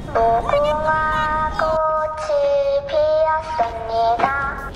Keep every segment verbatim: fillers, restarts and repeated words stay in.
무궁화 꽃이 피었습니다.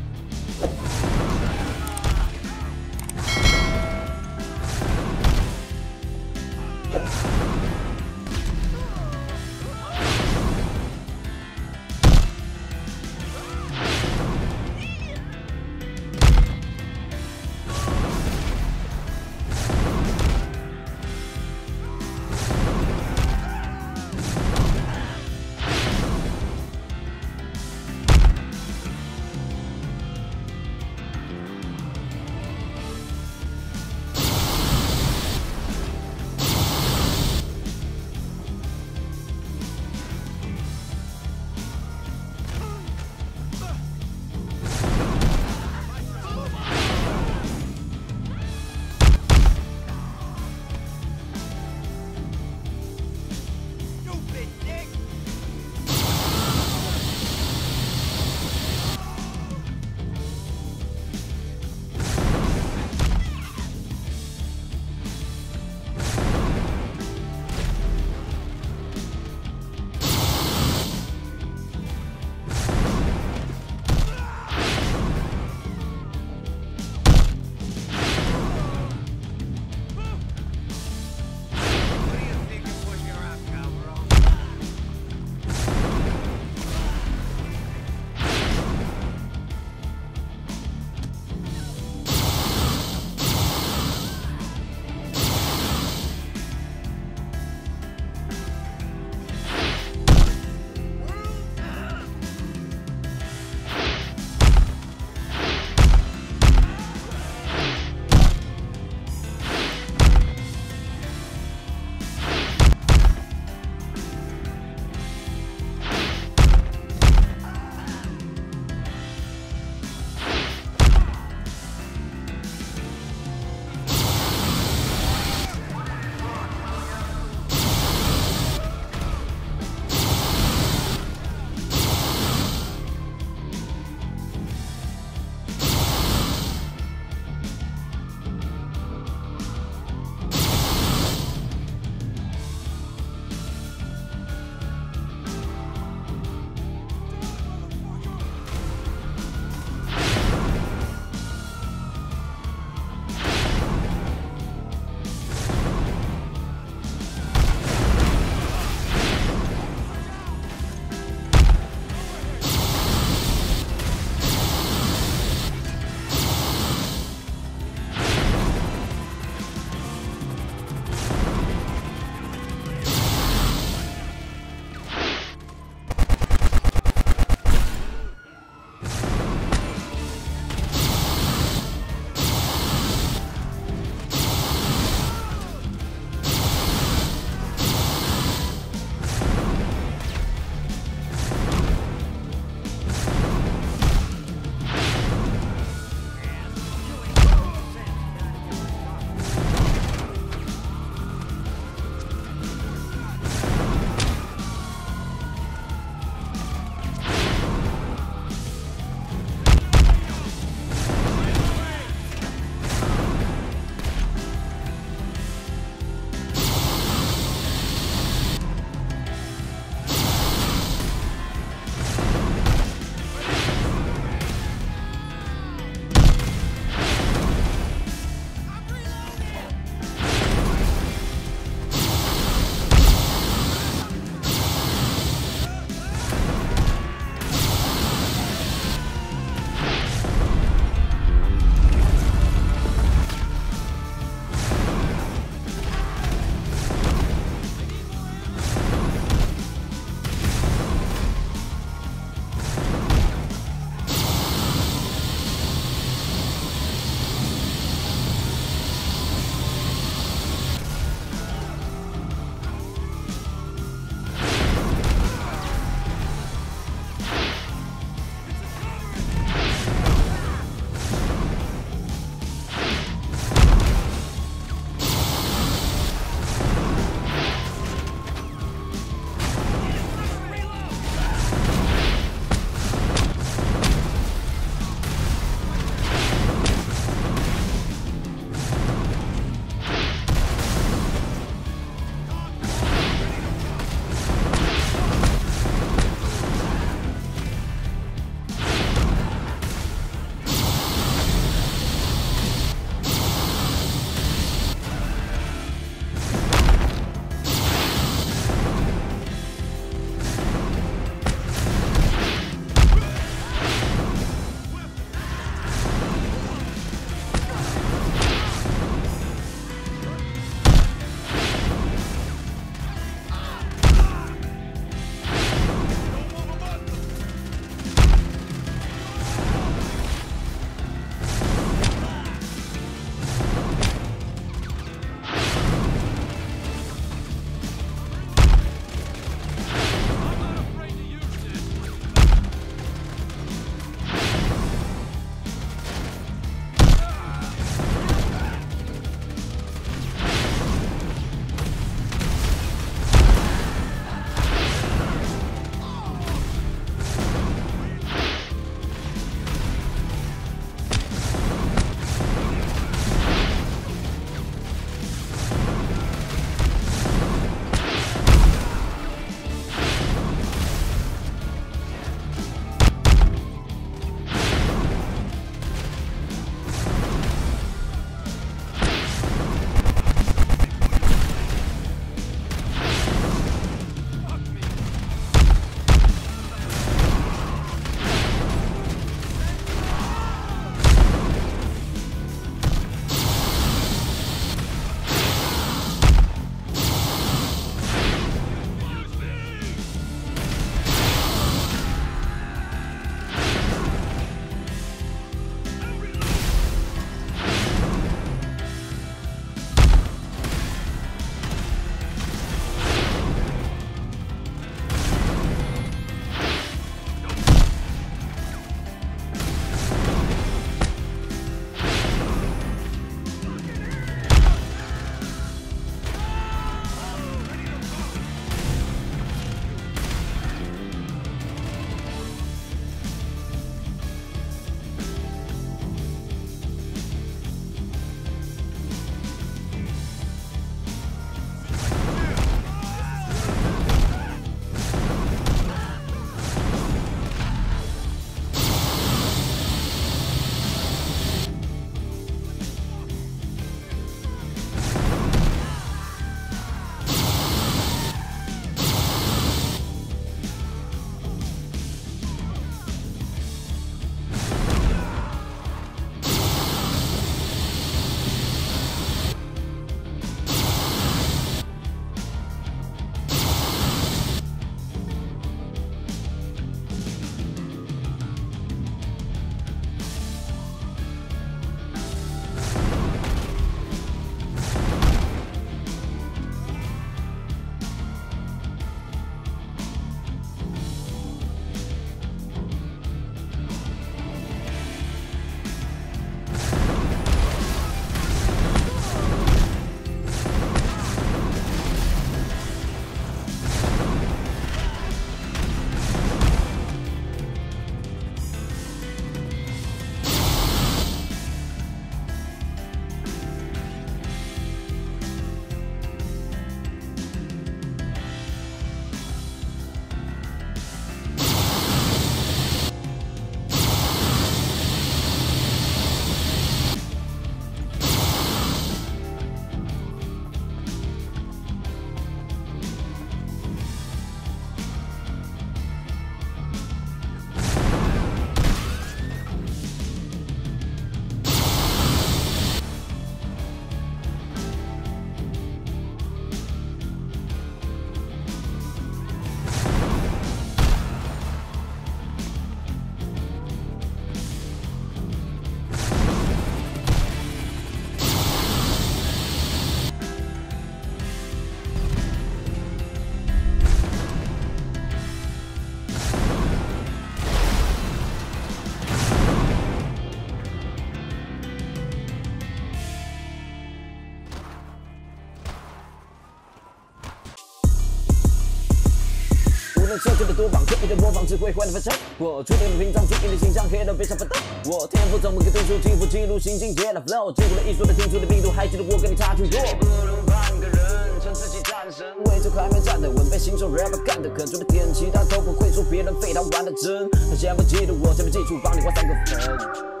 人设计的多棒，刻意的模仿只会坏了反常。我注定了屏障，注定的形象，黑到别想反挡。我天赋怎么个读书，记不记录新境界的 flow， 经过了艺术的听出的密度，还记得我跟你差距多。不如半个人，趁自己战胜，为这还没站得稳，被新手 rapper 干得狠，准备点其他都不会说别人废他玩的真。他先不嫉妒我，这边记住帮你画三个粉。